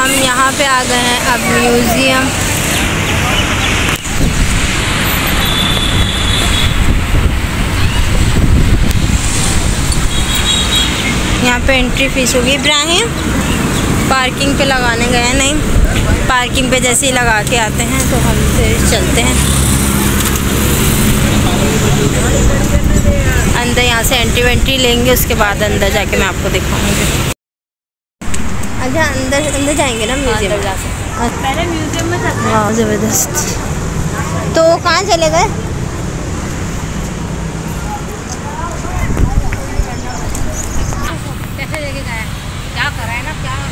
हम यहाँ पे आ गए हैं अब म्यूज़ियम। यहाँ पे एंट्री फीस होगी। इब्राहिम पार्किंग पे लगाने गए, नहीं पार्किंग पे जैसे ही लगा के आते हैं तो हम फिर चलते हैं अंदर। यहाँ से एंट्री लेंगे, उसके बाद अंदर जाके मैं आपको दिखाऊंगी। अच्छा अंदर जाएंगे ना म्यूजियम? जा सकते हैं, पहले म्यूजियम में चलते हैं। हाँ ज़बरदस्त। तो कहाँ चले गए? कैसे लेके गए? क्या कर रहा है ना, क्या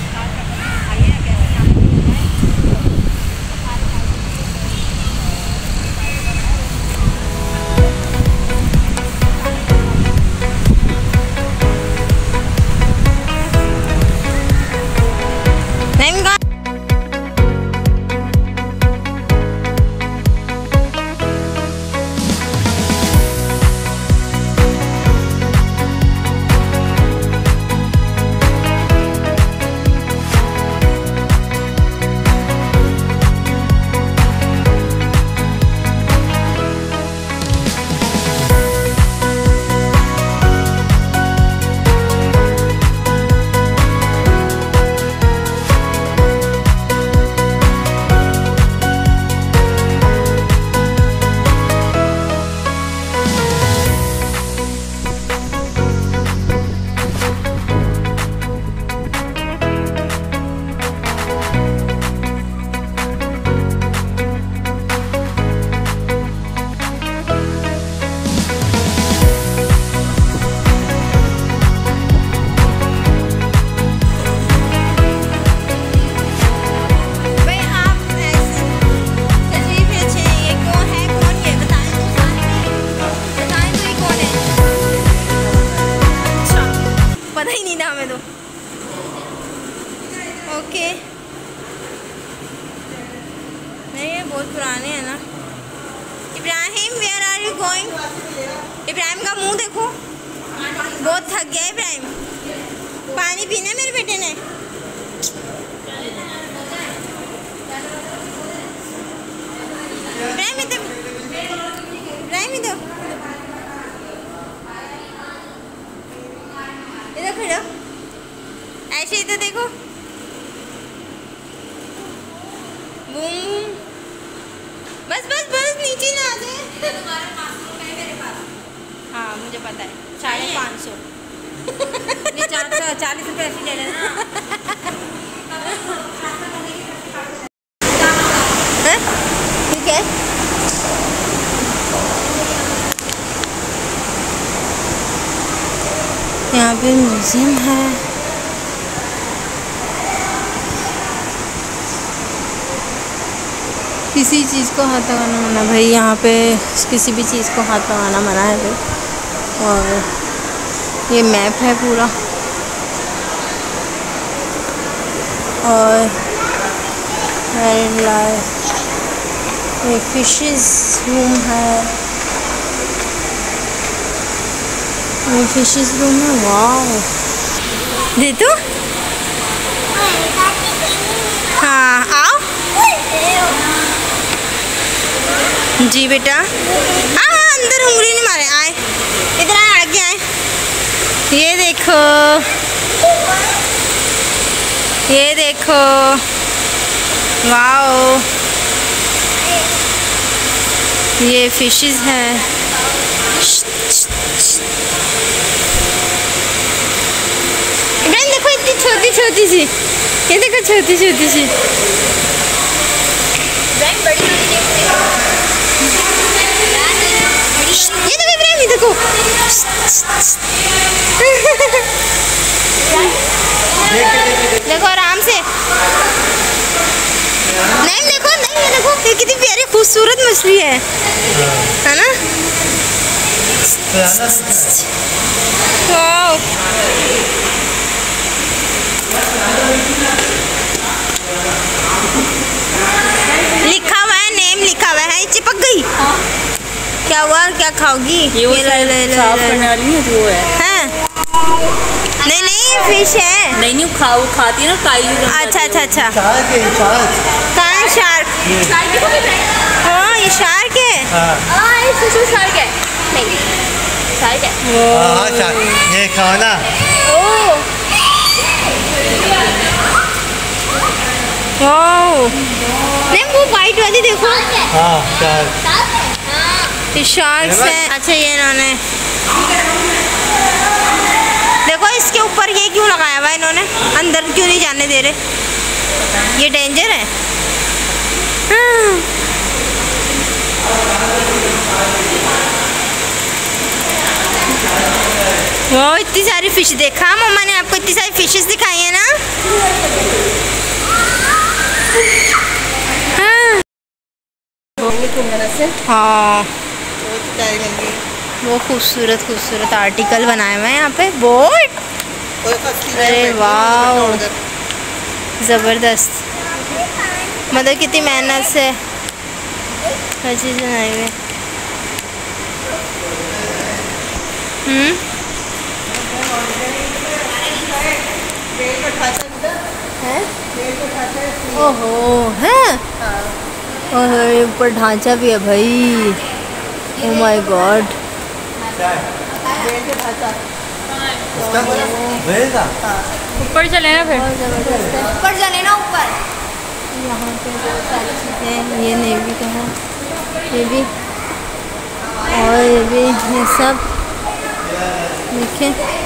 ओके। नहीं ये बहुत पुराने हैं ना। Ibrahim where are you going? Ibrahim का मुंह देखो, बहुत थक गया इब्राहिम। पानी पीना मेरे बेटे ने। इब्राहिम इधर, इब्राहिम इधर खड़ो, ऐसे ही तो देखो। बूम बस बस बस नीचे ना आ जाए। तुम्हारे 500 रुपए मेरे पास। हाँ मुझे पता है, 550। 40 रुपये ऐसे ले लेना। ठीक है। यहाँ पे म्यूजियम है। किसी चीज़ को हाथ लगाना मना भाई, यहाँ पे किसी भी चीज़ को हाथ लगाना मना है भाई। और ये मैप है पूरा, और ये फिशेस रूम है, ये फिशेस रूम है। वाह दे तो। हाँ आओ जी बेटा। हाँ अंदर उंगली नहीं मारे, आए इधर आए, आगे आए। ये देखो, ये देखो, वाओ ये फिशेस हैं। इब्राहिम देखो इतनी छोटी छोटी सी, ये देखो छोटी छोटी सी। इब्राहिम बड़ी वाली ये देखो, इब्राहिम देखो। देखो आराम से। नहीं देखो, नहीं ये देखो, ये कितनी प्यारी खूबसूरत मछली है ना। वाओ लिखा हुआ है, नेम लिखा हुआ है। चिपक गई। क्या हुआ, क्या खाओगी? ये साफ करने वाली है जो है। नहीं नहीं फिश है। नहीं खाओ, खाती है ना काई। अच्छा अच्छा अच्छा। शार्क है, शार्क। कहाँ है शार्क? हाँ ये शार्क है। ये शिशु शार्क है। नहीं शार्क है। हाँ शार्क, ये खाना। नहीं वो वाइट वाली देखो। हाँ शार्क। ये शार्क्स है। अच्छा ये इन्होंने देखो इसके ऊपर ये क्यों लगाया हुआ है इन्होंने, अंदर क्यों नहीं जाने दे रहे? ये डेंजर है। वो इतनी सारी फिश देखा मम्मा ने आपको, इतनी सारी फिशेस दिखाई है ना। हाँ वो खूबसूरत खूबसूरत आर्टिकल बनाए हुए हैं यहाँ पे। बोट, अरे वाह ज़बरदस्त। मतलब कितनी मेहनत से हर चीज़ बनाई हुई है। ओहो है। और ऊपर ढांचा भी है भाई। Oh my God. ऊपर चले ना फिर, ऊपर चले ना ऊपर। यहाँ पे बहुत सारी चीज़ें, ये नेवी का है, ये भी और ये भी, ये सब देखें।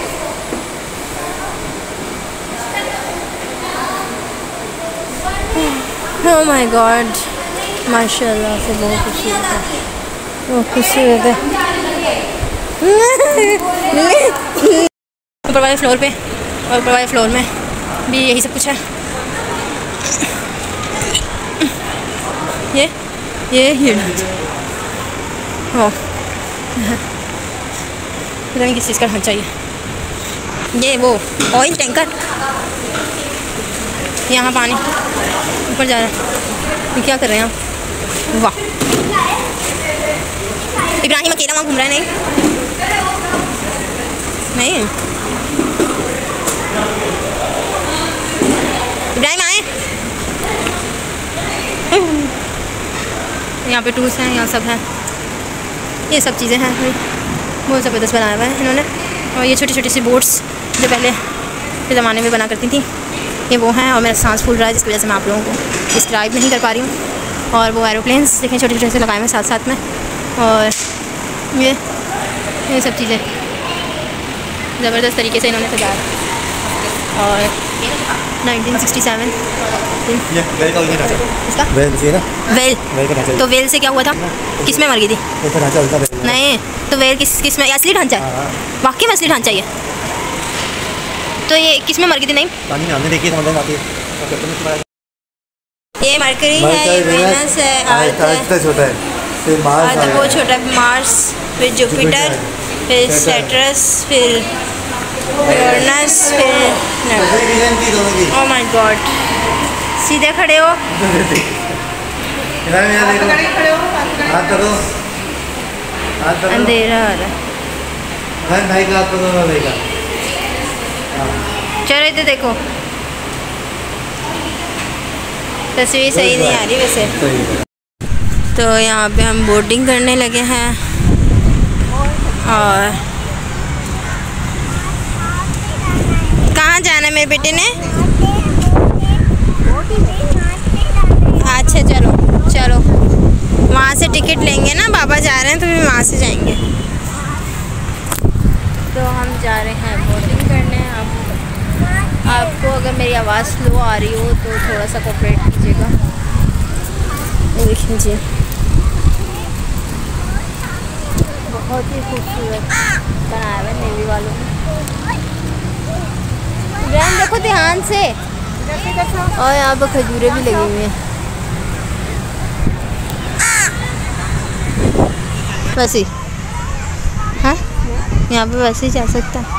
ओह माय गॉड, माशाल्लाह से बहुत खूबसूरत है, बहुत खूबसूरत है। ऊपर वाले फ्लोर पे और ऊपर वाले फ्लोर में भी यही सब कुछ है। ये हो पता नहीं किस चीज़ का होना चाहिए। ये वो ऑयल टैंकर, यहाँ पानी ऊपर जा रहा है। ये क्या कर रहे हैं आप? वाह, इब्राहिम अकेला वहाँ घूम रहा है। नहीं इब्राहिम आए। यहाँ पे टूल्स हैं, यहाँ सब है, ये सब चीज़ें हैं भाई। बहुत ज़बरदस्त बनाया हुआ है इन्होंने। और ये छोटी छोटी सी बोट्स जो पहले के ज़माने में बना करती थी, ये वो हैं। और मेरा सांस फूल रहा है जिसकी वजह से मैं आप लोगों को डिस्क्राइब नहीं कर पा रही हूँ। और वो एरोप्लेन्स देखें छोटे छोटे से लगाए हुए साथ साथ में। और ये सब चीज़ें ज़बरदस्त तरीके से इन्होंने सजाया। और 1967 इसका वेल। तो वेल से क्या हुआ था? किस में मर गई थी? नहीं तो वेल किस में? असली ढांचा है, वाकई में असली ढांचा ही है। तो ये किस में मर गई थी? नहीं ये मरकरी है, ये वेनस है, अर्थ छोटा है, फिर मार्स, अर्थ बहुत छोटा है, मार्स, फिर जुपिटर, फिर सैटर्न, फिर यूरेनस, फिर ओह माय गॉड। सीधे खड़े हो, अंधेरा आ रहा है। चलो इधर देखो, तस्वीर सही नहीं आ रही वैसे। तो यहाँ पे हम बोटिंग करने लगे हैं। और कहाँ जाना है मेरे बेटे ने? अच्छा चलो चलो, वहाँ से टिकट लेंगे ना, पापा जा रहे हैं तो फिर वहाँ से जाएंगे। तो हम जा रहे हैं बोटिंग करने। आपको अगर मेरी आवाज़ स्लो आ रही हो तो थोड़ा सा कोऑपरेट कीजिएगा। देखिए जी, बहुत ही खूबसूरत बनाया हुआ है नेवी वालों ने। ब्रांड देखो ध्यान से। और यहाँ पर खजूरें भी लगी हुई हैं। वैसे हाँ, यहाँ पे वैसे ही जा सकता है।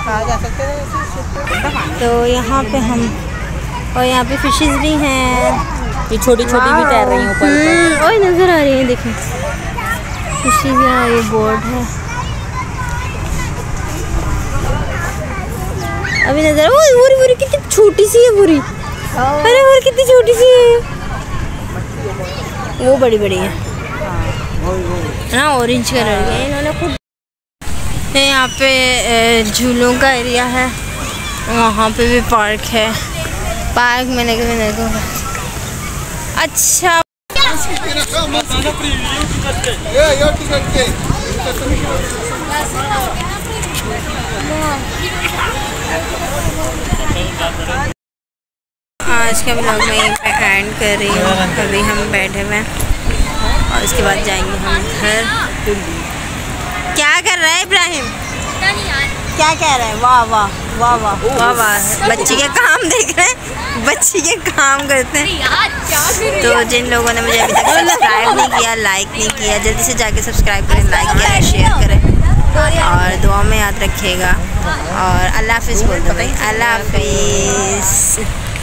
तो यहाँ पे हम, और यहाँ पे फिशेस भी हैं, ये छोटी छोटी भी तैर रही हैं ऊपर। और नज़र आ रही है, देखिए फिशेस हैं। ये बोर्ड है। अभी नजर वो कितनी छोटी सी है पूरी। अरे वो कितनी छोटी सी है, वो बड़ी बड़ी है ना, ऑरेंज कलर के इन्होंने खुद। यहाँ पे झूलों का एरिया है, वहाँ पे भी पार्क है। पार्क में मेरे को अच्छा आज का व्लॉग मैं यहीं पे एंड कर रही हूँ। अभी हम बैठे हुए हैं और उसके बाद जाएंगे हम घर। क्या कर रहा है इब्राहिम? क्या कह रहा है? वाह वाह वाह वाह वाह वाह। बच्ची के काम देख रहे हैं, बच्ची के काम करते हैं। तो जिन लोगों ने मुझे अभी तक सब्सक्राइब नहीं किया, लाइक नहीं किया, जल्दी से जाके सब्सक्राइब करें, लाइक करें, शेयर करें और दुआ में याद रखिएगा। और अल्लाह हाफिज़ बोल दो भाई, अल्लाह हाफिज़।